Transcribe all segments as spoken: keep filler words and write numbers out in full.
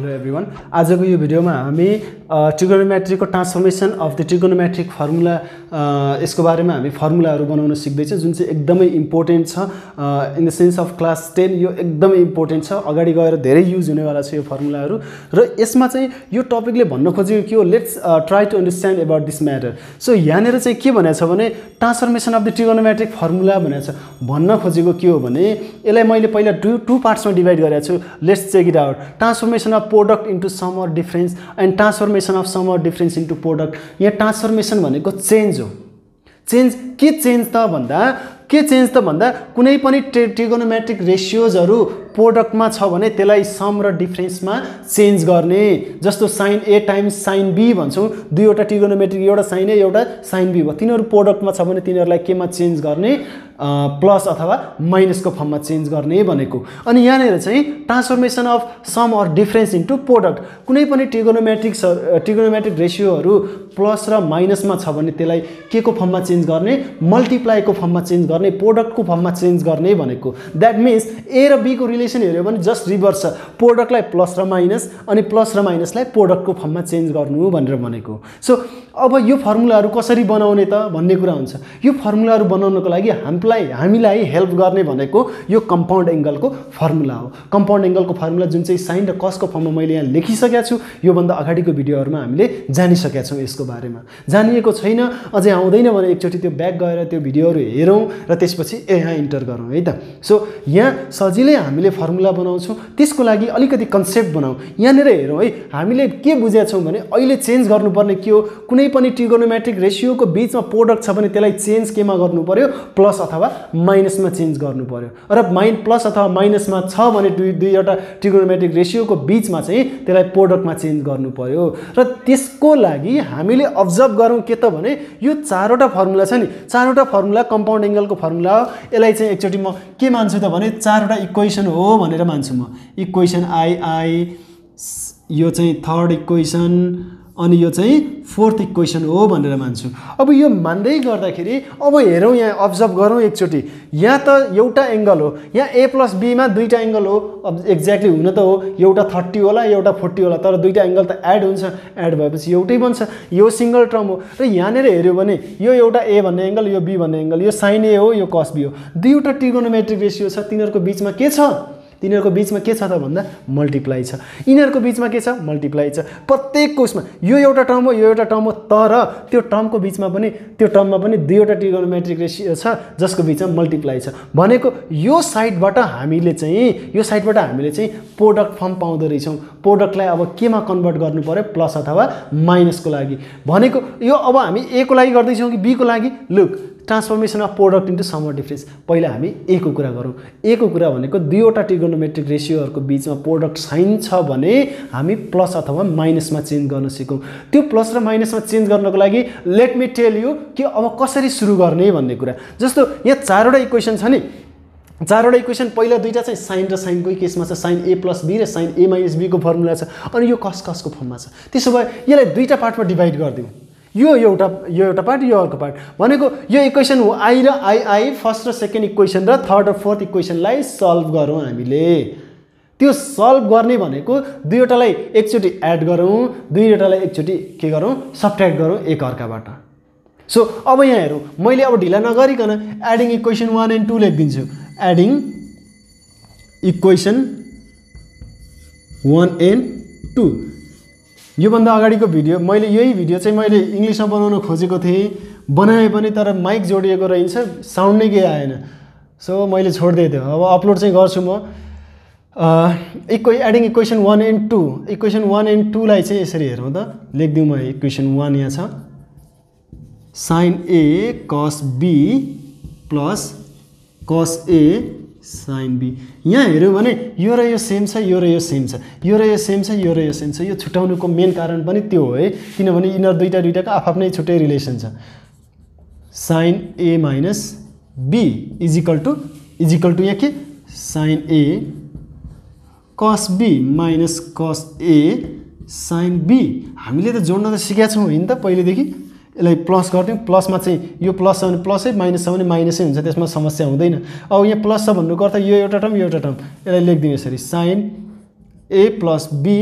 Hello everyone, आजको यो भिडियोमा हामी ट्रिगोनोमेट्रीको transformation of the trigonometric formula यसको बारेमा हामी फर्मुलाहरू बनाउन सिक्दैछौँ, जुन चाहिँ एकदमै इम्पोर्टेन्ट छ। In the sense of class ten यो एकदमै इम्पोर्टेन्ट छ, अगाडि गएर धेरै युज हुनेवाला छ यो फर्मुलाहरू। र यसमा चाहिँ यो टपिकले भन्न खोजेको के हो, let's try to understand about this matter. So यहाँनिर चाहिँ के भनेको छ भने transformation of the trigonometric formula भनेको छ। भन्न खोजेको के हो भने यसलाई मैले पहिला टु टु पार्ट्समा डिभाइड गरेको छु। Let's check it out. Transformation of product into sum or difference and transformation of sum or difference into product. यहाँ ट्रान्सफर्मेसन भनेको चेन्ज हो। चेन्ज के चेन्ज त भन्दा के चेन्ज त भन्दा कुनै पनि ट्रिगोनोमेट्रिक रेसियोजहरू प्रोडक्टमा छ भने त्यसलाई सम र डिफरेन्समा चेन्ज गर्ने। जस्तो sine A times sine B भन्छौँ, दुईवटा ट्रिगोनोमेट्रिक, एउटा साइन ए एउटा साइन बी भयो, तिनीहरू प्रोडक्टमा छ भने तिनीहरूलाई केमा चेन्ज गर्ने, प्लस अथवा माइनसको फर्ममा चेन्ज गर्ने भनेको। अनि यहाँनिर चाहिँ transformation of sum or difference into product, कुनै पनि ट्रिगोनोमेट्रिक ट्रिगोनोमेट्रिक रेसियोहरू प्लस र माइनसमा छ भने त्यसलाई के को फर्ममा चेन्ज गर्ने, मल्टिप्लाईको फर्ममा चेन्ज गर्ने, प्रोडक्टको फर्ममा चेन्ज गर्ने भनेको। द्याट मिन्स ए र बीको रिलेसन हेऱ्यो भने जस्ट रिभर्स छ, प्रोडक्टलाई प्लस र माइनस अनि प्लस र माइनसलाई प्रोडक्टको फर्ममा चेन्ज गर्नु भनेर भनेको। सो अब यो फर्मुलाहरू कसरी बनाउने त भन्ने कुरा हुन्छ। यो फर्मुलाहरू बनाउनको लागि हामीलाई हामीलाई हेल्प गर्ने भनेको यो कम्पाउन्ड एङ्गलको फर्मुला हो। कम्पाउन्ड एङ्गलको फर्मुला जुन चाहिँ साइन र कसको फर्ममा मैले यहाँ लेखिसकेको छु, योभन्दा अगाडिको भिडियोहरूमा हामीले जानिसकेका छौँ। यसको बारेमा जानिएको छैन, अझै आउँदैन भने एकचोटि त्यो ब्याक गएर त्यो भिडियोहरू हेरौँ र त्यसपछि यहाँ इन्टर गरौँ है त। सो यहाँ सजिलै हामीले फर्मुला बनाउँछौँ, त्यसको लागि अलिकति कन्सेप्ट बनाऊ। यहाँनिर हेरौँ है, हामीले के बुझेका छौँ भने अहिले चेन्ज गर्नुपर्ने के हो, कुनै पनि ट्रिगोनोमेट्रिक रेसियोको बिचमा प्रोडक्ट छ भने त्यसलाई चेन्ज केमा गर्नु पर्यो, प्लस अथवा माइनसमा चेन्ज गर्नु पर्यो। र माइन प्लस अथवा माइनसमा छ भने दुई दुईवटा ट्रिगोनोमेट्रिक रेसियोको बिचमा चाहिँ त्यसलाई प्रोडक्टमा चेन्ज गर्नु पर्यो। र त्यसको लागि हामीले अब्जर्भ गरौँ के त भने यो चारवटा फर्मुला छ नि, चारवटा फर्मुला कम्पाउन्ड एङ्गलको फर्मुला हो। यसलाई चाहिँ एकचोटि म के मान्छु त भने चारवटा इक्वेसन हो भनेर मान्छु म। इक्वेसन आई आई, यो चाहिँ थर्ड इक्वेसन, अनि यो चाहिँ फोर्थ इक्वेसन हो भनेर मान्छु। अब यो मान्दै गर्दाखेरि अब हेरौँ, यहाँ अब्जर्भ गरौँ एकचोटि। यहाँ त एउटा एङ्गल हो, यहाँ ए प्लस बीमा दुईवटा एङ्गल हो। अब एक्ज्याक्टली हुन त हो, एउटा थर्टी होला एउटा फोर्टी होला, तर दुईवटा एङ्गल त एड हुन्छ, एड भएपछि एउटै बन्छ। यो सिङ्गल टर्म हो। र यहाँनिर हेऱ्यो भने यो एउटा ए भन्ने एङ्गल, यो बी भन्ने एङ्गल, यो साइन ए हो, यो कस बी हो। दुईवटा ट्रिगोनोमेट्रिक रेसियो छ, तिनीहरूको बिचमा के छ, तिनीहरूको बिचमा के छ त भन्दा मल्टिप्लाई छ। यिनीहरूको बिचमा के छ, मल्टिप्लाई छ। प्रत्येकको उसमा यो एउटा टर्म हो, यो एउटा टर्म हो, तर त्यो टर्मको बिचमा पनि त्यो टर्ममा पनि दुईवटा ट्रिगोनोमेट्रिक रेसियो छ जसको बिचमा मल्टिप्लाई छ। भनेको यो साइडबाट हामीले चाहिँ यो साइडबाट हामीले चाहिँ प्रोडक्ट फर्म पाउँदो रहेछौँ। प्रोडक्टलाई अब केमा कन्भर्ट गर्नु पर्यो, प्लस अथवा माइनसको लागि भनेको। यो अब हामी ए को लागि गर्दैछौँ कि बी को लागि? Look, transformation of product into sum or difference. पहिला हामी ए को कुरा गरौँ। ए को कुरा भनेको दुईवटा ट्रिगोनोमेट्रिक रेसियोहरूको बिचमा प्रोडक्ट साइन छ भने हामी प्लस अथवा माइनसमा चेन्ज गर्न सिकौँ। त्यो प्लस र माइनसमा चेन्ज गर्नको लागि लेट मी टेल यु कि अब कसरी सुरु गर्ने भन्ने कुरा। जस्तो यहाँ चारवटा इक्वेसन छ नि, चारवटा इक्वेसन पहिला दुईवटा चाहिँ साइन र साइनकै केसमा छ, साइन ए प्लस बी र साइन ए माइनस बीको फर्मुला छ, अनि यो कस कसको फर्ममा छ। त्यसो भए यसलाई दुईवटा पार्टमा डिभाइड गरिदिउँ। यो एउटा यो एउटा पार्ट, यो अर्को पार्ट भनेको यो इक्वेसन हो आई र आई आई, फर्स्ट र सेकेन्ड इक्वेसन र थर्ड र फोर्थ इक्वेसनलाई सल्भ गरौँ हामीले। त्यो सल्भ गर्ने भनेको दुईवटालाई एकचोटि एड गरौँ, दुईवटालाई एकचोटि के गरौँ, सब्ट्र्याक्ट गरौँ एक अर्काबाट। सो अब यहाँ हेरौँ, मैले अब ढिला नगरिकन adding equation one and two लेखिदिन्छु। Adding equation one and two. योभन्दा अगाडिको भिडियो मैले यही भिडियो चाहिँ मैले इङ्ग्लिसमा बनाउन खोजेको थिएँ, बनाएँ पनि तर माइक जोडिएको रहन्छ, साउन्ड नै केही आएन। सो मैले छोडिदिएको थिएँ। अब अपलोड चाहिँ गर्छु म। इक्वे adding equation one and two. Equation one and टूलाई चाहिँ यसरी हेरौँ त, लेखिदिउँ म। इक्वेसन वान यहाँ छ, sine A cos B plus cos A sine be. यहाँ हेऱ्यो भने यो र यो सेम छ, यो र यो सेम छ, यो र यो सेम छ, यो र यो सेम छ। यो छुट्याउनुको मेन कारण पनि त्यो हो है, किनभने यिनीहरू दुईवटा दुईवटाको आफ्नै छुट्टै रिलेसन छ। Sine A minus B is equal to is equal to यहाँ के, sine A cos B minus cos A sine be. हामीले त जोड्न त सिकेका छौँ होइन त पहिलेदेखि। यसलाई प्लस गरिदिउँ, प्लसमा चाहिँ यो प्लस छ भने प्लसै, माइनस छ भने माइनसै हुन्छ, त्यसमा समस्या हुँदैन। अब यहाँ प्लस छ भन्नुको अर्थ यो एउटा टर्म यो एउटा टर्म, यसलाई लेखिदिउँ यसरी, sine A plus B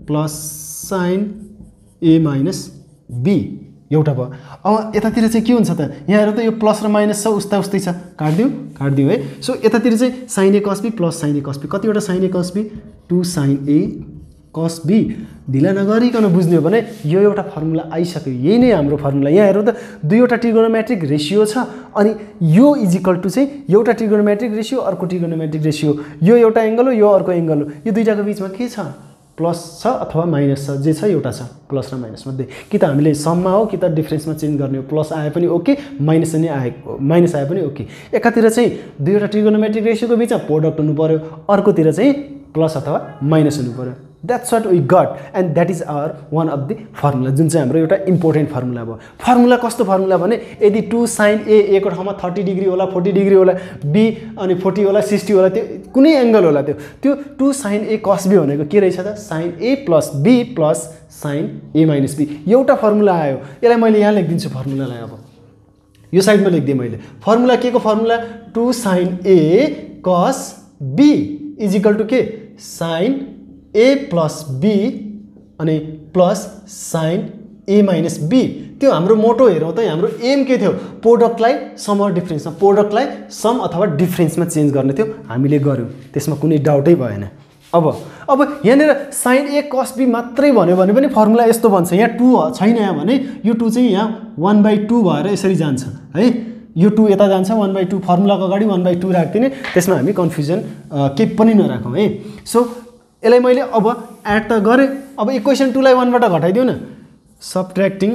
plus sine A minus B एउटा भयो। अब यतातिर चाहिँ के हुन्छ त, यहाँ हेर त यो प्लस र माइनस छ, उस्ता उस्तै छ, काट्दिउँ काट्दिउँ है। सो यतातिर चाहिँ sign A cos B plus sine A cos be, कतिवटा sign A cos be, two sine A cos be. ढिला नगरिकन बुझ्ने हो भने यो एउटा फर्मुला आइसक्यो, यही नै हाम्रो फर्मुला। यहाँ हेरौँ त दुईवटा ट्रिगोनोमेट्रिक रेसियो छ, अनि यो इज इक्वल टु चाहिँ एउटा ट्रिगोनोमेट्रिक रेसियो अर्को ट्रिगोनोमेट्रिक रेसियो, यो एउटा एङ्गल हो यो अर्को एङ्गल हो, यो दुईटाको बिचमा के छ, प्लस छ अथवा माइनस छ, जे छ एउटा छ प्लस र माइनस मध्ये। कि त हामीले सममा हो कि त डिफ्रेन्समा चेन्ज गर्ने हो, प्लस आए पनि ओके माइनस पनि आए माइनस आए पनि ओके। एकातिर चाहिँ दुईवटा ट्रिगोनोमेट्रिक रेसियोको बिचमा प्रोडक्ट हुनु पर्यो, अर्कोतिर चाहिँ प्लस अथवा माइनस हुनु पर्यो। That's what we got and that is our one of the formula, जुन चाहिँ हाम्रो एउटा इम्पोर्टेन्ट फर्मुला भयो। फर्मुला कस्तो फर्मुला भने यदि टू साइन ए ए को ठाउँमा थर्टी डिग्री होला, फोर्टी डिग्री होला, बी अनि फोर्टी होला, सिक्सटी होला, त्यो कुनै एङ्गल होला, त्यो त्यो two sine A cos be भनेको के रहेछ त, sine A plus B plus sine A minus B, एउटा फर्मुला आयो। यसलाई मैले यहाँ लेखिदिन्छु फर्मुलालाई, अब यो साइडमा लेखिदिएँ मैले फर्मुला, के को formula, two sine A cos B is equal to के, साइन ए प्लस बी अनि plus sine A minus B. त्यो हाम्रो मोटो हेरौँ त, हाम्रो एम के थियो, प्रोडक्टलाई सम अर डिफ्रेन्समा, प्रोडक्टलाई सम अथवा डिफ्रेन्समा चेन्ज गर्ने थियो, हामीले गऱ्यौँ, त्यसमा कुनै डाउटै भएन। अब अब यहाँनिर साइन ए कस बी मात्रै भन्यो भने पनि फर्मुला यस्तो बन्छ, यहाँ टू छैन यहाँ भने यो टू चाहिँ यहाँ वान बाई टू भएर यसरी जान्छ है, यो टू यता जान्छ, वान बाई टू फर्मुलाको अगाडि वान बाई टू राख्दिने, त्यसमा हामी कन्फ्युजन केही पनि नराखौँ है। सो यसलाई मैले अब एड त गरेँ, अब इक्वेसन टूलाई वानबाट घटाइदिउँ न, subtracting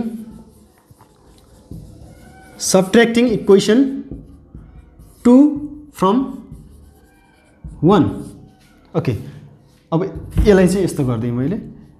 subtracting equation two from one. Okay, अब यसलाई चाहिँ यस्तो गरिदिएँ मैले,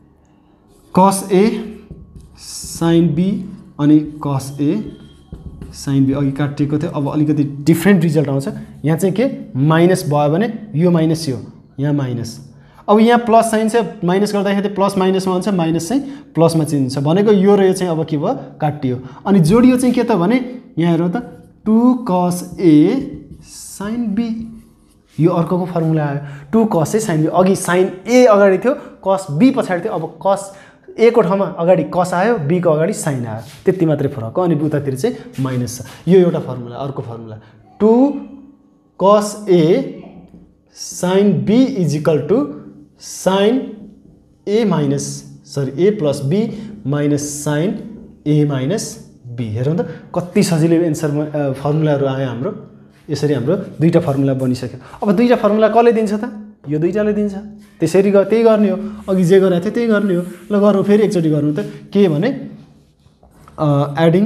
कस ए साइन बी अनि कस ए साइन बी अघि काटिएको थियो, अब अलिकति डिफ्रेन्ट रिजल्ट आउँछ। यहाँ चाहिँ के माइनस भयो भने यो माइनस, यो यहाँ माइनस, अब यहाँ प्लस साइन चाहिँ माइनस गर्दाखेरि प्लस माइनसमा हुन्छ, माइनस चाहिँ प्लसमा चेन्ज हुन्छ भनेको, यो र यो चाहिँ अब के भयो, काटियो। अनि जोडियो चाहिँ के त भने यहाँ हेरौँ त, two cos A sine be, यो अर्कोको फर्मुला आयो, two cos A sine B. अघि साइन ए अगाडि थियो, कस बी पछाडि थियो, अब कस ए को ठाउँमा अगाडि कस आयो, बी को अगाडि साइन आयो, त्यति मात्रै फरक हो। अनि उतातिर चाहिँ माइनस छ, यो एउटा फर्मुला। अर्को formula two cos A sine B is equal to sine A minus sorry A plus B minus sine A minus B. हेरौँ त कति सजिलो एन्सर फर्मुलाहरू आयो हाम्रो। यसरी हाम्रो दुईटा फर्मुला बनिसक्यो। अब दुईटा फर्मुला कसले दिन्छ त? यो दुईटाले दिन्छ। त्यसरी ग त्यही गर्ने हो, अघि जे गरेको थियो त्यही गर्ने हो। ल गरौँ, फेरि एकचोटि गरौँ त। के भने एडिङ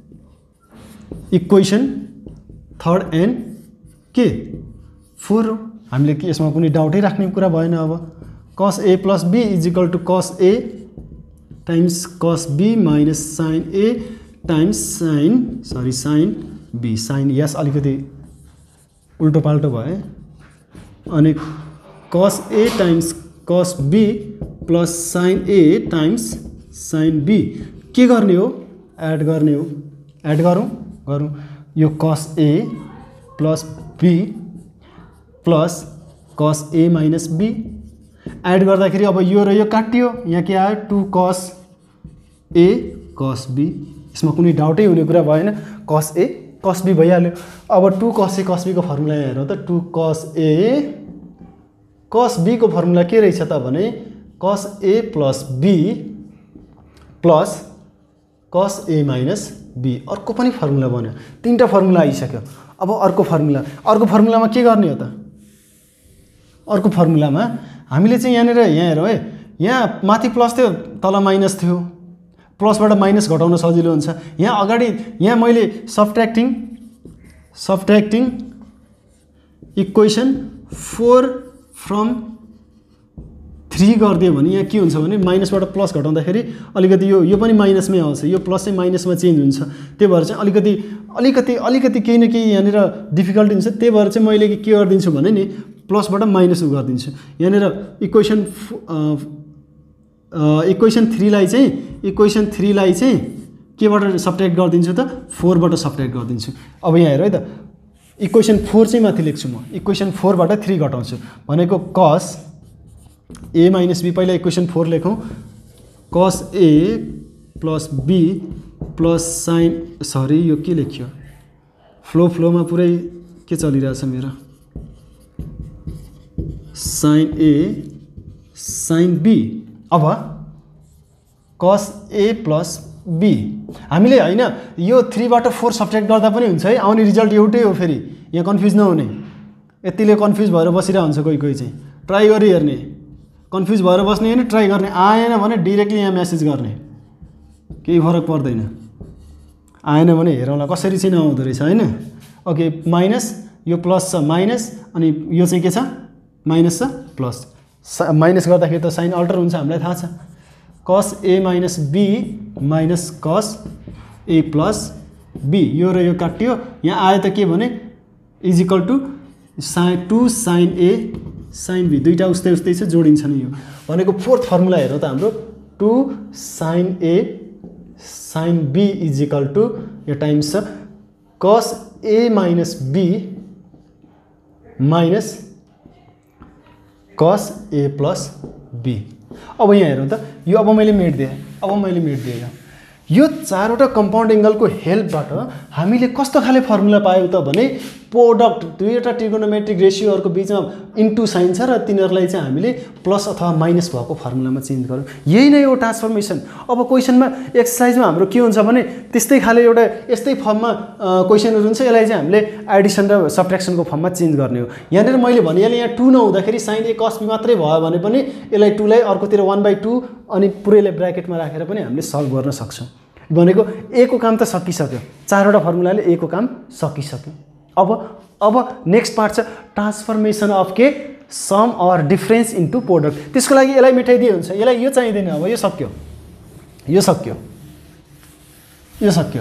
इक्वेसन थर्ड एन्ड के फोर हो। हामीले के यसमा कुनै डाउटै राख्ने कुरा भएन। अब cos A plus B is equal to cos A times cos B minus sine A times sine sorry sine B. Sine यस अलिकति उल्टो पाल्टो भयो। अनि cos A times cos B plus sine A times sine B. के गर्ने हो? Add गर्ने हो। एड गरौँ गरौँ यो कस A plus B plus cos A minus be. Add गर्दाखेरि अब यो र यो काटियो, यहाँ के आयो? Two cos A cos be. यसमा कुनै डाउटै हुने कुरा भएन। कस ए कस बी भइहाल्यो। अब two cos A cos be को फर्मुला हेरौँ त। Two cos A cos be को फर्मुला के रहेछ त भने कस A plus B plus cos A minus be. अर्को पनि फर्मुला बन्यो। तीनटा फर्मुला आइसक्यो। अब अर्को फर्मुला अर्को फर्मुलामा के गर्ने हो त? अर्को फर्मुलामा हामीले चाहिँ यहाँनिर यहाँ हेरौँ है, यहाँ माथि प्लस थियो तल माइनस थियो। प्लसबाट माइनस घटाउन सजिलो हुन्छ। यहाँ अगाडि यहाँ मैले subtracting subtracting equation four from three गरिदियो भने यहाँ के हुन्छ भने माइनसबाट प्लस घटाउँदाखेरि अलिकति यो यो पनि माइनसमै आउँछ। यो प्लस चाहिँ माइनसमा चेन्ज हुन्छ। त्यही भएर चाहिँ अलिकति अलिकति अलिकति केही न केही यहाँनिर डिफिकल्टी हुन्छ। त्यही भएर चाहिँ मैले के गरिदिन्छु भने नि प्लसबाट माइनस उ गरिदिन्छु। यहाँनिर इक्वेसन इक्वेसन थ्रीलाई चाहिँ इक्वेसन थ्रीलाई चाहिँ केबाट सबट्र्याक्ट गरिदिन्छु त? फोरबाट सबट्र्याक्ट गरिदिन्छु। अब यहाँ हेर है त, इक्वेसन फोर चाहिँ माथि लेख्छु म। इक्वेसन फोरबाट थ्री घटाउँछु भनेको कस ए माइनस बी पहिला इक्वेसन फोर लेखौँ cos A plus B plus sine sorry यो के लेख्यो फ्लो फ्लोमा पुरै के चलिरहेछ मेरो साइन ए साइन बी अब कस ए प्लस बी हामीले होइन यो थ्रीबाट फोर सब्ट्र्याक्ट गर्दा पनि हुन्छ है आउने रिजल्ट एउटै हो फेरि यहाँ कन्फ्युज नहुने यतिले कन्फ्युज भएर बसिरहेको हुन्छ कोही कोही चाहिँ ट्राई गरी हेर्ने कन्फ्युज भएर बस्ने होइन ट्राई गर्ने आएन भने डिरेक्टली यहाँ म्यासेज गर्ने केही फरक पर्दैन आएन भने हेरौँला कसरी चाहिँ नआउँदो रहेछ होइन ओके माइनस यो प्लस छ माइनस अनि यो चाहिँ के छ माइनस छ प्लस माइनस गर्दाखेरि त साइन अल्टर हुन्छ हामीलाई थाहा छ cos A minus be minus cos A plus be यो र यो काटियो यहाँ आयो त के भने is equal to sine two sine A sine B दुईवटा उस्तै उस्तै छ जोडिन्छ नि यो भनेको फोर्थ फर्मुला हेरौँ त हाम्रो two sine A sine B is equal to यो टाइम्स छ cos A minus be minus cos A plus be अब यहाँ हेरौँ त यो अब मैले मेटिदिएँ अब मैले मेटिदिएँ यो चारवटा कम्पाउन्ड एङ्गलको हेल्पबाट हामीले कस्तो खाले फर्मुला पायौँ त भने प्रोडक्ट दुईवटा ट्रिगोनोमेट्रिक रेसियोहरूको बिचमा इन्टु साइन छ र तिनीहरूलाई चाहिँ हामीले प्लस अथवा माइनस भएको फर्मुलामा चेन्ज गऱ्यौँ यही नै हो ट्रान्सफर्मेसन अब क्वेसनमा एक्सर्साइजमा हाम्रो के हुन्छ भने त्यस्तै खाले एउटा यस्तै फर्ममा क्वेसनहरू हुन्छ यसलाई चाहिँ हामीले एडिसन र सब्ट्र्याक्सनको फर्ममा चेन्ज गर्ने हो यहाँनिर मैले भनिहालेँ यहाँ टू नहुँदाखेरि साइन ए कस बी मात्रै भयो भने पनि यसलाई टूलाई अर्कोतिर वान बाई टू अनि पुरैलाई ब्राकेटमा राखेर पनि हामीले सल्भ गर्न सक्छौँ भनेको ए को काम त सकिसक्यो चारवटा फर्मुलाले ए को काम सकिसक्यो अब अब नेक्स्ट पार्ट छ ट्रान्सफर्मेसन अफ के sum or difference into product त्यसको लागि यसलाई मेटाइदिए हुन्छ यसलाई यो चाहिँदैन अब यो सक्यो यो सक्यो यो सक्यो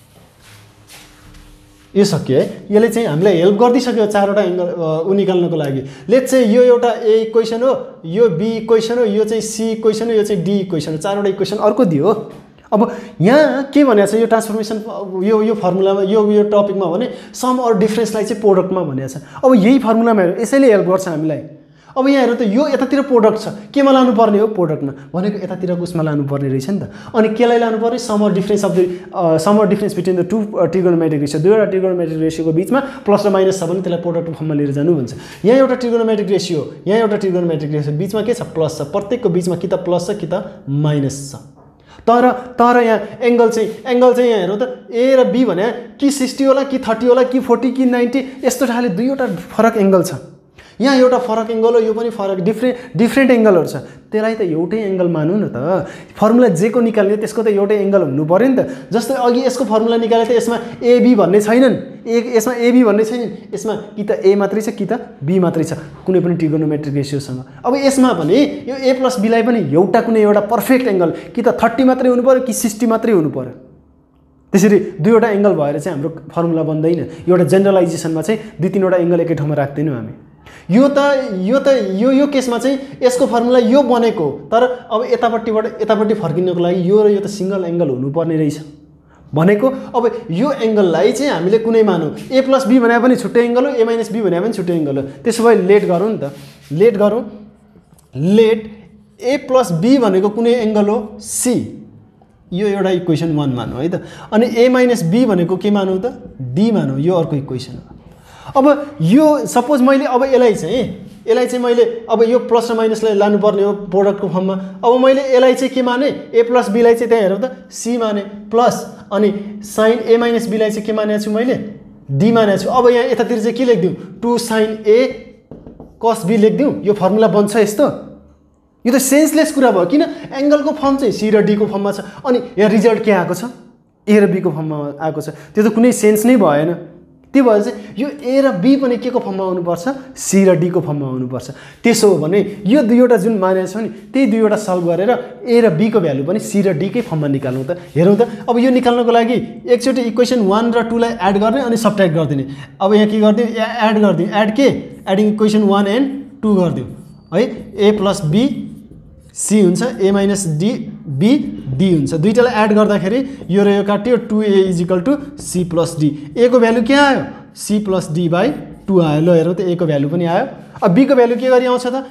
यो सक्यो है यसले चाहिँ हामीलाई हेल्प गरिदिइसक्यो चारवटा एङ्गल ऊ निकाल्नको लागि लेट्स चाहिँ यो एउटा ए इक्वेसन हो यो बी इक्वेसन हो यो चाहिँ सी इक्वेसन हो यो चाहिँ डी इक्वेसन हो चारवटा इक्वेसन अर्को दियो अब यहाँ के भनेको छ यो ट्रान्सफर्मेसन यो यो फर्मुलामा यो यो टपिकमा भने सम अर डिफरेन्सलाई चाहिँ प्रोडक्टमा भनेको छ अब यही फर्मुलामा हेरौँ यसैले हेल्प गर्छ हामीलाई अब यहाँ हेरौँ त यो यतातिर प्रोडक्ट छ केमा लानुपर्ने हो प्रोडक्टमा भनेको यतातिरको उसमा लानुपर्ने रहेछ नि त अनि केलाई लानुपर्ने sum or difference of the sum or difference between the two trigonometric ratio दुईवटा ट्रिगोनोमेट्रिक रेसियोको बिचमा प्लस र माइनस छ भने त्यसलाई प्रोडक्टको फर्ममा लिएर जानु भन्छ यहाँ एउटा ट्रिगोनोमेट्रिक रेसियो यहाँ एउटा ट्रिगोनोमेट्रिक रेसियो बिचमा के छ प्लस छ प्रत्येकको बिचमा कि त प्लस छ कि त माइनस छ तर तर यहाँ एङ्गल चाहिँ एङ्गल चाहिँ यहाँ हेरौँ त ए र बी भने कि सिक्सटी होला कि थर्टी होला कि फोर्टी कि नाइन्टी यस्तो खाले दुईवटा फरक एङ्गल छ यहाँ एउटा फरक एङ्गल हो यो पनि फरक डिफ्रेन्ट डिफ्रेन्ट एङ्गलहरू छ त्यसलाई त एउटै एङ्गल मानौँ न त फर्मुला जे को निकाल्ने त्यसको त एउटै एङ्गल हुनु पऱ्यो नि त जस्तै अघि यसको फर्मुला निकाले त यसमा एबी भन्ने छैनन् ए यसमा एबी भन्ने छैन यसमा कि त ए मात्रै छ कि त बी मात्रै छ कुनै पनि ट्रिगोनोमेट्रिक रेसियोसँग अब यसमा भने यो ए प्लस बीलाई पनि एउटा कुनै एउटा पर्फेक्ट एङ्गल कि त थर्टी मात्रै हुनु पऱ्यो कि सिक्सटी मात्रै हुनु पऱ्यो त्यसरी दुईवटा एङ्गल भएर चाहिँ हाम्रो फर्मुला बन्दैन एउटा जेनरलाइजेसनमा चाहिँ दुई तिनवटा एङ्गल एकै ठाउँमा राख्दैनौँ हामी यो त यो त यो यो केसमा चाहिँ यसको फर्मुला यो बनेको तर अब यतापट्टिबाट यतापट्टि फर्किनको लागि यो र यो त सिङ्गल एङ्गल हुनुपर्ने रहेछ भनेको अब यो एङ्गललाई चाहिँ हामीले कुनै मानौँ ए प्लस बी भने पनि छुट्टै एङ्गल हो ए माइनस बी भने पनि छुट्टै एङ्गल हो त्यसो भए लेट गरौँ नि त लेट गरौँ लेट ए प्लस बी भनेको कुनै एङ्गल हो सी यो एउटा इक्वेसन वान मानौँ है त अनि ए माइनस बी भनेको के मानौँ त डी मानौँ यो अर्को इक्वेसन हो अब यो सपोज मैले अब यसलाई चाहिँ यसलाई चाहिँ मैले अब यो प्लस र माइनसलाई लानुपर्ने हो प्रोडक्टको फर्ममा अब मैले यसलाई चाहिँ के माने ए प्लस बीलाई चाहिँ त्यहाँ हेरौँ त सी माने प्लस अनि साइन ए माइनस बीलाई चाहिँ के मानेको छु मैले डी मानेको छु अब यहाँ यतातिर चाहिँ के लेखिदिउँ two sine A cos be लेखिदिउँ यो फर्मुला बन्छ यस्तो यो त सेन्सलेस कुरा भयो किन एङ्गलको फर्म चाहिँ सी र डीको फर्ममा छ अनि यहाँ रिजल्ट के आएको छ ए र बीको फर्ममा आएको छ त्यो त कुनै सेन्स नै भएन त्यो भएर चाहिँ यो ए र बी पनि के को फर्ममा आउनुपर्छ सी र डी को फर्ममा आउनुपर्छ त्यसो हो भने यो दुईवटा जुन मानेको छ नि त्यही दुईवटा सल्भ गरेर ए र बी को भ्यालु पनि सी र डी कै फर्ममा निकाल्नु त हेरौँ त अब यो निकाल्नको लागि एकचोटि इक्वेसन वान र टूलाई एड गर्ने अनि सब्ट्र्याक्ट गरिदिने अब यहाँ के गरिदिउँ एड गरिदिउँ एड के adding equation one and two गरिदिउँ है ए प्लस बी सी हुन्छ A minus D B D हुन्छ दुईटालाई एड गर्दाखेरि यो र यो काट्यो two A is equal to C plus D A को भ्यालु के आयो C plus D by two आयो ल हेरौँ त ए को भ्यालु पनि आयो अब बी को भ्यालु के गरी आउँछ त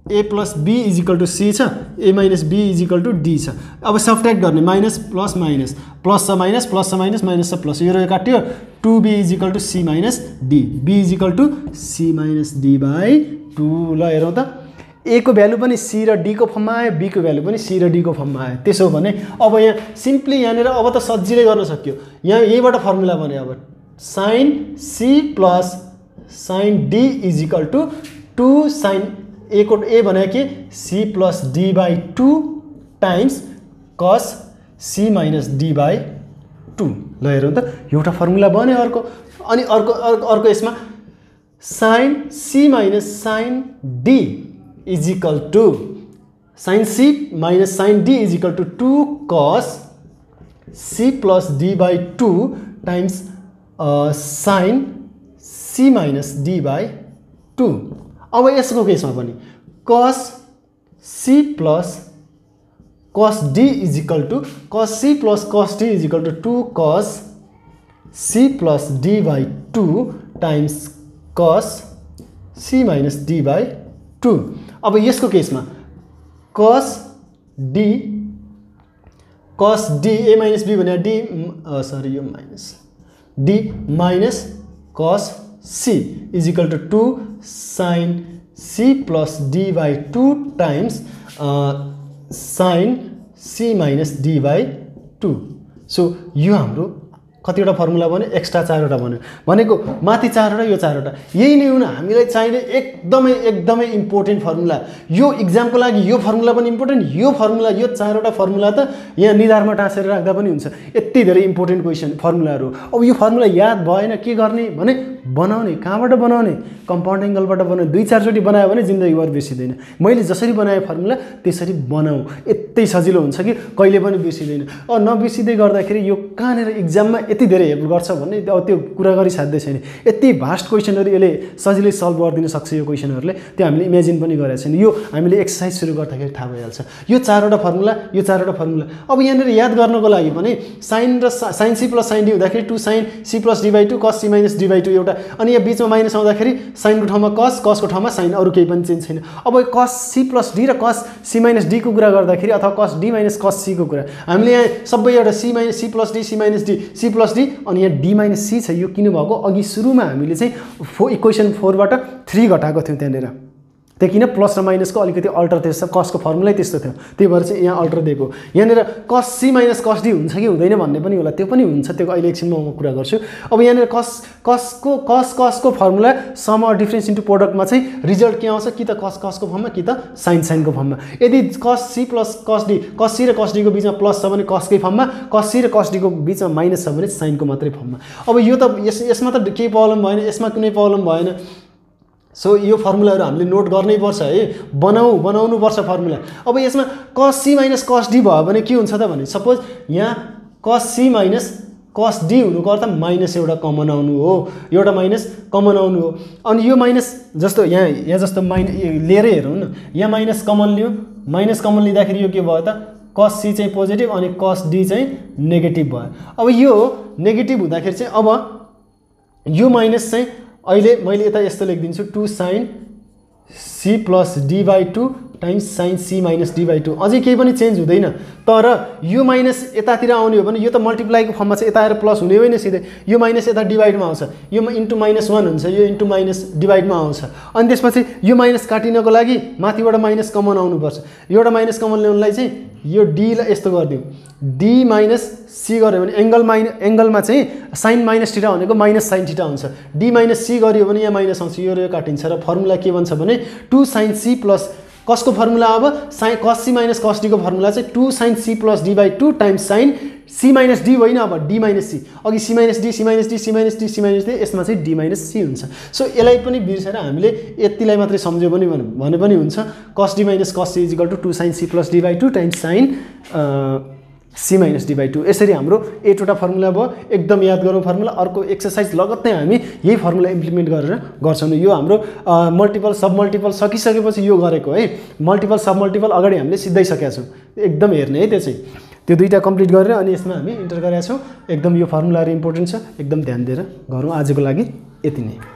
A plus B is equal to C छ, A minus B is equal to D छ। अब सब्ट्र्याक्ट गर्ने माइनस प्लस माइनस प्लस छ माइनस प्लस छ माइनस माइनस छ प्लस, यो र यो काट्यो, two B is equal to C minus D, B is equal to C minus D by two. ल हेरौँ त, ए को भ्यालु पनि सी र डी को फर्ममा आयो, बी को भ्यालु पनि सी र डी को फर्ममा आयो। त्यसो भने अब यहाँ सिम्पली यहाँनिर अब त सजिलै गर्न सक्यो, यहाँ यहीबाट फर्मुला बन्यो। अब sine C plus sine D is equal to two sine A को ए भने के C plus D by two times cos C minus D by two. ल हेरौँ त, एउटा फर्मुला बन्यो अर्को। अनि अर्को अर्को यसमा sine C minus sine D is equal to sine C minus sine D is equal to two cos C plus D by two times sine C minus D by two. अब यसको केसमा पनि cos C plus cos D is equal to cos C plus cos D is equal to two cos C plus D by two times cos C minus D by two. अब यसको केसमा cos D cos D A minus B भने D sorry यो minus D minus cos C is equal to two sine C plus D by two times sine C minus D by two. So यो हाम्रो कतिवटा formula बन्यो, extra चारवटा बन्यो। भनेको माथि चारवटा यो चारवटा, यही नै हुन हामीलाई चाहिने एकदमै एकदमै इम्पोर्टेन्ट फर्मुला। यो इक्जामको लागि यो फर्मुला पनि इम्पोर्टेन्ट, यो फर्मुला यो चारवटा फर्मुला त यहाँ निधारमा टाँसेर राख्दा पनि हुन्छ। यति धेरै इम्पोर्टेन्ट क्वेसन फर्मुलाहरू। अब यो फर्मुला याद भएन के गर्ने भने बनाउने, कहाँबाट बनाउने, कम्पाउन्ड एङ्गलबाट बनाउने। दुई चारचोटि बनायो भने जिन्दगीभर बिर्सिँदैन। मैले जसरी बनाएँ फर्मुला त्यसरी बनाऊ, यति सजिलो हुन्छ कि कहिले पनि बिर्सिँदैन। अब नबिर्सिँदै गर्दाखेरि यो कहाँनिर इक्जाममा यति धेरै हेल्प गर्छ भन्ने अब त्यो कुरा गरी साध्य छैन। यति भास्ट क्वेसनहरू यसले सजिलै सल्भ गरिदिन सक्छ। यो क्वेसनहरूले त्यो हामीले इमेजिन पनि गरेका छैन। यो हामीले एक्सर्साइज सुरु गर्दाखेरि थाहा भइहाल्छ। यो चारवटा फर्मुला यो चारवटा फर्मुला। अब यहाँनिर याद गर्नको लागि भने साइन र sine C plus sine D हुँदाखेरि two sine C plus D by two cos C minus D by two एउटा, अनि यहाँ बिचमा माइनस आउँदाखेरि साइनको ठाउँमा कस, कसको ठाउँमा साइन, अरू केही पनि चेन्ज छैन। अब कस सी प्लस डी र कस सी माइनस डीको कुरा गर्दाखेरि अथवा कस डी माइनस कस सीको कुरा हामीले यहाँ सबै एउटा C minus C plus D C minus D C plus D अनि यहाँ डी माइनस सी छ। यो किन भएको, अघि सुरुमा हामीले चाहिँ फो इक्वेसन फोरबाट थ्री घटाएको थियौँ त्यहाँनिर। त्यो किन प्लस र माइनसको अलिकति अल्टर त्यस्तो कसको फर्मुलै त्यस्तो थियो, त्यही भएर चाहिँ यहाँ अल्टर दिएको। यहाँनिर कस सी माइनस कस डी हुन्छ कि हुँदैन भन्ने पनि होला, त्यो पनि हुन्छ, त्यो अहिले एकछिनमा म कुरा गर्छु। अब यहाँनिर कस कसको कस कसको formula sum or difference into प्रोडक्टमा चाहिँ रिजल्ट के आउँछ, कि त कस कसको फर्ममा कि त साइन साइनको फर्ममा। यदि cos C plus cos D cos C र कस डीको बिचमा प्लस छ भने कसकै फर्ममा, कस सी र कस डीको बिचमा माइनस छ भने साइनको मात्रै फर्ममा। अब यो त यस यसमा त केही प्रब्लम भएन, यसमा कुनै प्रब्लम भएन। सो यो फर्मुलाहरू हामीले नोट गर्नै पर्छ है, बनाऊ बनाउनु पर्छ फर्मुला। अब यसमा कस सी माइनस कस डी भयो भने के हुन्छ त भने सपोज यहाँ कस सी माइनस कस डी हुनुको अर्थ माइनस एउटा कमन आउनु हो, एउटा माइनस कमन आउनु हो। अनि यो माइनस जस्तो यहाँ यहाँ जस्तो माइन लिएरै हेरौँ न, यहाँ माइनस कमन लियो, माइनस कमन लिँदाखेरि यो के भयो त कस सी चाहिँ पोजिटिभ अनि कस डी चाहिँ नेगेटिभ भयो। अब यो नेगेटिभ हुँदाखेरि चाहिँ अब यो माइनस चाहिँ अहिले मैले यता यस्तो लेखिदिन्छु two sine C plus D by two times sine C minus D by two. अझै केही पनि चेन्ज हुँदैन, तर यो माइनस यतातिर आउने हो भने यो त मल्टिप्लाईको फर्ममा चाहिँ यता आएर प्लस हुने होइन सिधै, यो माइनस यता डिभाइडमा आउँछ, यो इन्टु माइनस वान हुन्छ, यो इन्टु माइनस डिभाइडमा आउँछ। अनि त्यसपछि यो माइनस काटिनको लागि माथिबाट माइनस कमन आउनुपर्छ। एउटा माइनस कमन ल्याउनलाई चाहिँ यो डीलाई यस्तो गरिदिउँ, डी माइनस सी गऱ्यो भने एङ्गल माइन एङ्गलमा चाहिँ साइन माइनस थिटा भनेको माइनस साइन थिटा हुन्छ। डी माइनस सी गरियो भने यहाँ माइनस आउँछ, यो र यो काटिन्छ र फर्मुला के भन्छ भने टू साइन सी प्लस कसको फर्मुला, अब साइन कस सी माइनस कस डीको फर्मुला चाहिँ two sine C plus D by two times sine C minus D होइन, अब डी माइनस सी। अघि C minus D C minus D C minus D C minus D, यसमा चाहिँ D minus C हुन्छ। So यसलाई पनि बिर्सेर हामीले यतिलाई मात्रै सम्झ्यो पनि भने पनि हुन्छ, cos D minus cos C is equal to two sine C plus D by two times sine C minus D by two. यसरी हाम्रो एटवटा फर्मुला भयो, एकदम याद गरौँ फर्मुला। अर्को एक्सर्साइज लगत्तै हामी यही फर्मुला इम्प्लिमेन्ट गरेर गर्छौँ। यो हाम्रो मल्टिपल सब मल्टिपल सकिसकेपछि यो गरेको है, मल्टिपल सब मल्टिपल अगाडि हामीले सिधाइसकेका छौँ, एकदम हेर्ने है त्यो चाहिँ। त्यो दुईवटा कम्प्लिट गरेर अनि यसमा हामी इन्टर गरेका छौँ। एकदम यो फर्मुलाहरू इम्पोर्टेन्ट छ, एकदम ध्यान दिएर गरौँ। आजको लागि यति नै।